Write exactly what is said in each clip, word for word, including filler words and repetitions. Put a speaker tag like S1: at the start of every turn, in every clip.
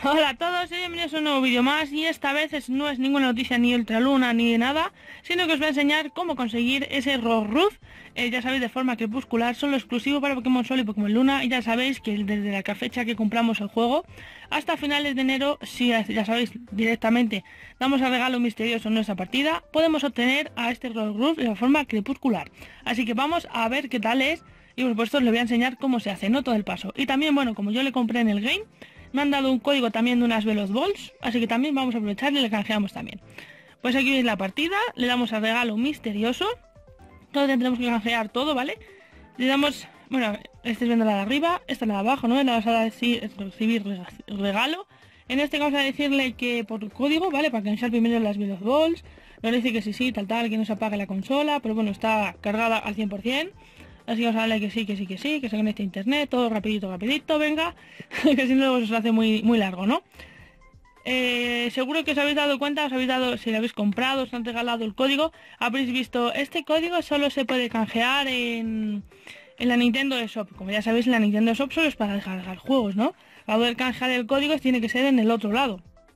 S1: Hola a todos y bienvenidos a un nuevo vídeo más, y esta vez es, no es ninguna noticia ni ultraluna ni de nada, sino que os voy a enseñar cómo conseguir ese Rockruff, eh, ya sabéis, de forma crepuscular, solo exclusivo para Pokémon Sol y Pokémon Luna. Y ya sabéis que desde la fecha que compramos el juego hasta finales de enero, si ya sabéis, directamente damos a regalo misterioso en nuestra partida, podemos obtener a este Rockruff de forma crepuscular. Así que vamos a ver qué tal es, y por supuesto os le voy a enseñar cómo se hace, no todo el paso. Y también, bueno, como yo le compré en el game, me han dado un código también de unas Veloz Balls, así que también vamos a aprovechar y le canjeamos también. Pues aquí veis la partida, le damos al regalo misterioso, todo tendremos que canjear todo, ¿vale? Le damos, bueno, estáis viendo la de arriba, esta la de abajo, ¿no? Le vamos a decir, recibir regalo. En este vamos a decirle que por código, ¿vale? Para canjear primero las Veloz Balls. Nos dice que sí, sí, tal, tal, que no se apague la consola, pero bueno, está cargada al cien por cien. Así que os darle que sí, que sí, que sí, que se conecte a internet, todo rapidito, rapidito, venga, que si no luego se os hace muy, muy largo, ¿no? Eh, seguro que os habéis dado cuenta, os habéis dado, si lo habéis comprado, os han regalado el código, habréis visto, este código solo se puede canjear en, en la Nintendo Shop. Como ya sabéis, la Nintendo Shop solo es para descargar juegos, ¿no? Para poder canjear el código tiene que ser en el otro lado.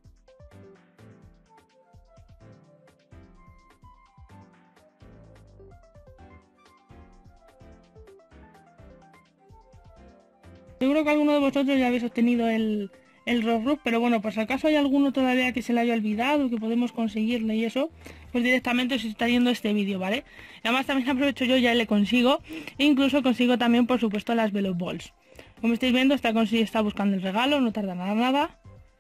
S1: Seguro que alguno de vosotros ya habéis obtenido el, el Rockruff, pero bueno, por si acaso hay alguno todavía que se le haya olvidado, que podemos conseguirle y eso, pues directamente os está viendo este vídeo, ¿vale? Y además también aprovecho yo, ya le consigo, e incluso consigo también, por supuesto, las Veloz Balls. Como estáis viendo, está, está buscando el regalo, no tarda nada, nada.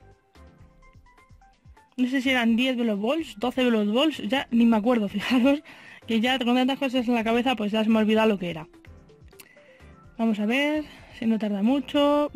S1: No sé si eran diez Veloz Balls, doce Veloz Balls, ya ni me acuerdo, fijaros, que ya con tantas cosas en la cabeza, pues ya se me ha olvidado lo que era. Vamos a ver si no tarda mucho.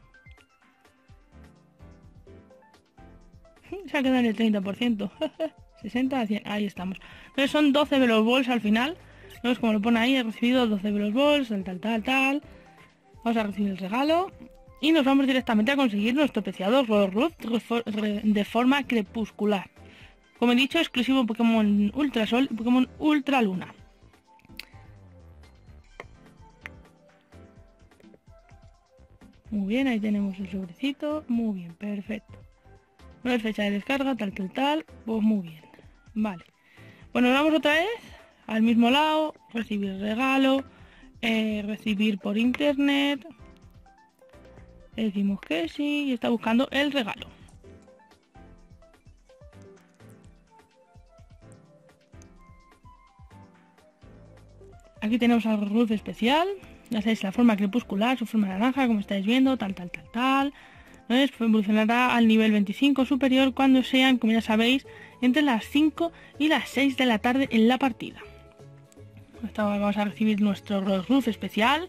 S1: Se ha quedado en el treinta por ciento. sesenta a cien, ahí estamos. Entonces son doce Veloz Balls al final. ¿No es como lo pone ahí? He recibido doce Veloz Balls, tal, tal, tal, tal. Vamos a recibir el regalo. Y nos vamos directamente a conseguir nuestro preciado Rockruff de forma crepuscular. Como he dicho, exclusivo Pokémon Ultra Sol y Pokémon Ultra Luna. Muy bien, ahí tenemos el sobrecito. Muy bien, perfecto. No es fecha de descarga, tal, tal, tal. Pues muy bien. Vale. Bueno, vamos otra vez al mismo lado. Recibir regalo. Eh, recibir por internet. Le decimos que sí. Y está buscando el regalo. Aquí tenemos al Rockruff especial. Ya sabéis, la forma crepuscular, su forma naranja, como estáis viendo, tal, tal, tal, tal. ¿Ves? Evolucionará al nivel veinticinco superior cuando sean, como ya sabéis, entre las cinco y las seis de la tarde en la partida. Esta vamos a recibir nuestro Rockruff especial.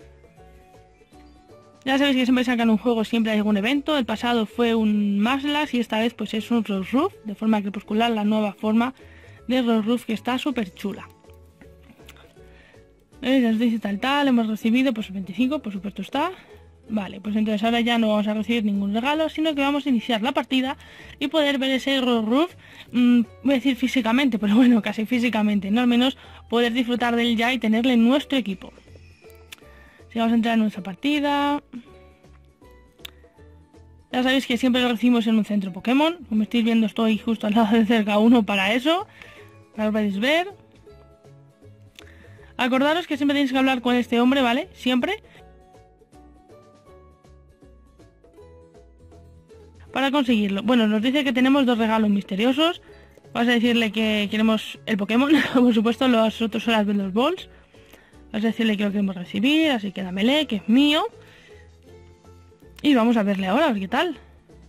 S1: Ya sabéis que siempre sacan un juego, siempre hay algún evento. El pasado fue un Maslas y esta vez pues es un Rockruff de forma crepuscular, la nueva forma de Rockruff, que está súper chula. ¿Ves? Nos dice tal tal, hemos recibido pues veinticinco, por supuesto está. Vale, pues entonces ahora ya no vamos a recibir ningún regalo, sino que vamos a iniciar la partida y poder ver ese Rockruff, mmm, voy a decir físicamente, pero bueno, casi físicamente, no al menos poder disfrutar de él ya y tenerle en nuestro equipo. Si vamos a entrar en nuestra partida. Ya sabéis que siempre lo recibimos en un centro Pokémon. Como estáis viendo, estoy justo al lado de cerca uno para eso, para que lo podáis ver. Acordaros que siempre tenéis que hablar con este hombre, ¿vale? Siempre. Para conseguirlo. Bueno, nos dice que tenemos dos regalos misteriosos. Vamos a decirle que queremos el Pokémon. Por supuesto, los otros son las Veloz Balls. Vamos a decirle que lo queremos recibir, así que dámele, que es mío. Y vamos a verle ahora, a ver qué tal.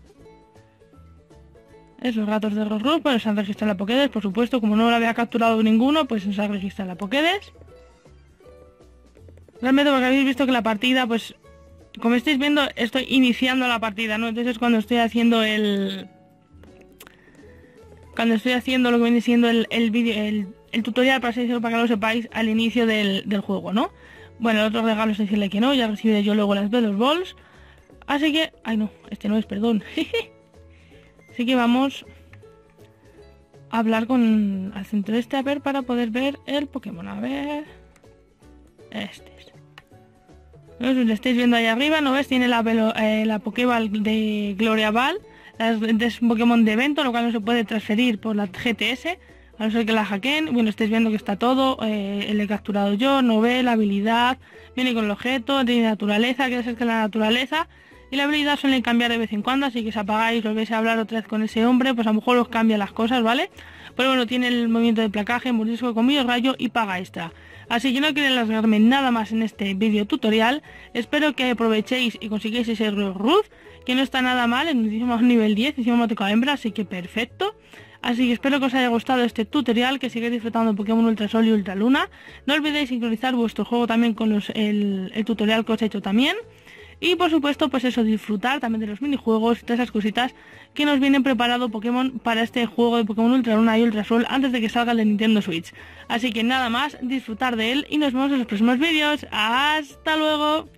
S1: Esos gatos de Rockruff, pues se han registrado en la Pokédex, por supuesto. Como no lo había capturado ninguno, pues se ha registrado en la Pokédex. Realmente, porque habéis visto que la partida, pues, como estáis viendo, estoy iniciando la partida, ¿no? Entonces es cuando estoy haciendo el... Cuando estoy haciendo lo que viene siendo el, el vídeo, el, el tutorial, para así decirlo, para que lo sepáis, al inicio del, del juego, ¿no? Bueno, el otro regalo es decirle que no, ya recibiré yo luego las Veloz Balls. Así que... Ay, no, este no es, perdón. Así que vamos a hablar con al centro este, a ver, para poder ver el Pokémon. A ver... Este es. ¿No? Si lo estáis viendo ahí arriba, ¿no ves? Tiene la, velo, eh, la Pokéball de Gloria Ball. Es un Pokémon de evento, lo cual no se puede transferir por la G T S, a no ser que la hackeen. Bueno, estáis viendo que está todo, eh, le he capturado yo, no ve la habilidad, viene con el objeto, tiene naturaleza, que es que la naturaleza y la habilidad suelen cambiar de vez en cuando, así que si apagáis, os vais a hablar otra vez con ese hombre, pues a lo mejor os cambia las cosas, ¿vale? Pero bueno, tiene el movimiento de placaje, mordisco, comillo, rayo y paga extra. Así que no quiero alargarme nada más en este vídeo tutorial. Espero que aprovechéis y consigáis ese Rockruff, que no está nada mal, hicimos nivel diez, hicimos Moteca Hembra, así que perfecto. Así que espero que os haya gustado este tutorial, que sigáis disfrutando de Pokémon Ultra Sol y Ultra Luna. No olvidéis sincronizar vuestro juego también con los, el, el tutorial que os he hecho también. Y por supuesto, pues eso, disfrutar también de los minijuegos y todas esas cositas que nos vienen preparado Pokémon para este juego de Pokémon Ultra Luna y Ultra Sol antes de que salga el de Nintendo Switch. Así que nada más, disfrutar de él y nos vemos en los próximos vídeos. ¡Hasta luego!